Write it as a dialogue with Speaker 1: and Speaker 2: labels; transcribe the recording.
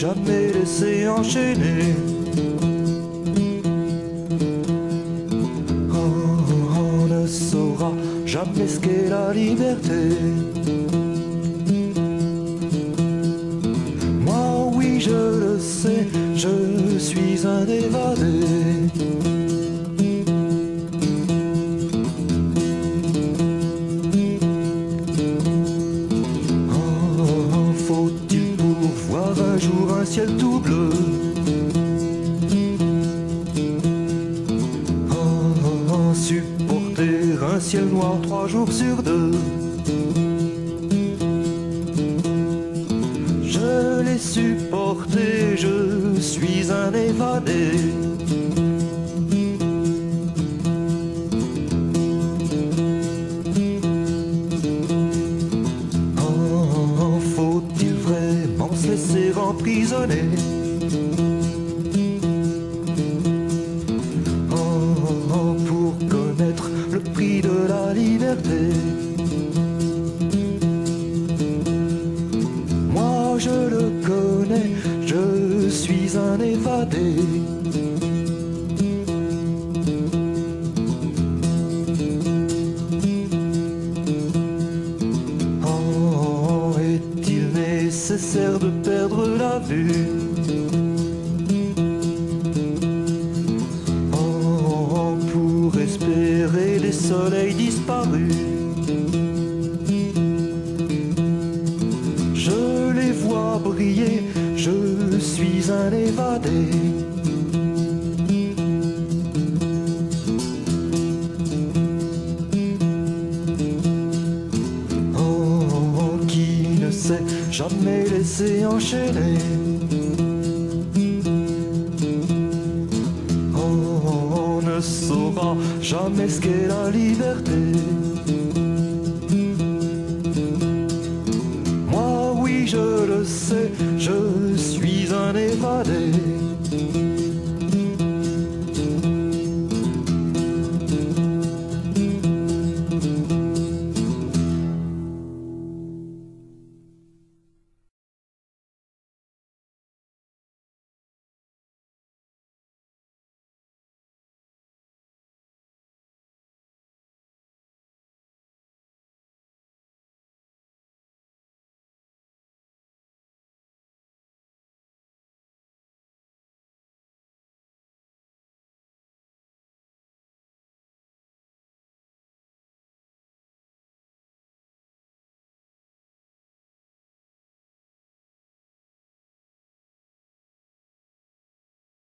Speaker 1: jamais laissé enchaîner. On ne saura jamais ce qu'est la liberté. Moi oui je le sais, je suis un évadé. Faut-il pour voir un jour un ciel tout bleu? Supporter un ciel noir 3 jours sur 2. Je l'ai supporté, je suis un évadé. Faut-il vraiment se laisser emprisonner? Pour connaître le prix de la liberté. Moi je le connais, je suis un évadé. Est-il nécessaire de perdre la vue? Pour espérer les soleils disparus. Je les vois briller, je suis un évadé. Qui ne sait jamais laisser enchaîner. On ne saura jamais ce qu'est la liberté.